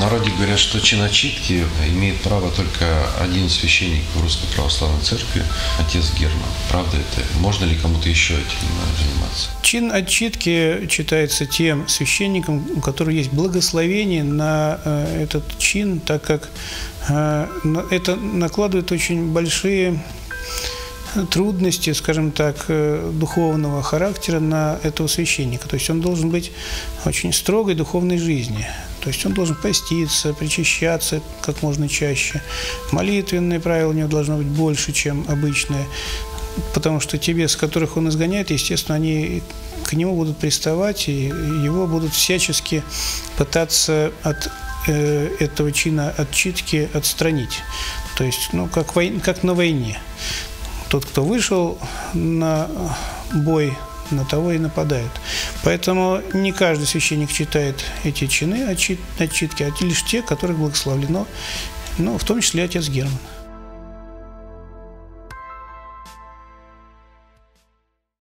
народе говорят, что чин отчитки имеет право только один священник в Русской Православной Церкви, отец Герман. Правда это? Можно ли кому-то еще этим заниматься? Чин отчитки читается тем священником, у которого есть благословение на этот чин, так как это накладывает очень большие трудности, скажем так, духовного характера на этого священника. То есть он должен быть очень строгой духовной жизни. То есть он должен поститься, причащаться как можно чаще. Молитвенные правила у него должно быть больше, чем обычные. Потому что те бесы, которых он изгоняет, естественно, они к нему будут приставать, и его будут всячески пытаться от этого чина отчитки отстранить. То есть, как на войне. Тот, кто вышел на бой, на того и нападают. Поэтому не каждый священник читает эти чины отчитки, а лишь те, которых благословлено, в том числе отец Герман.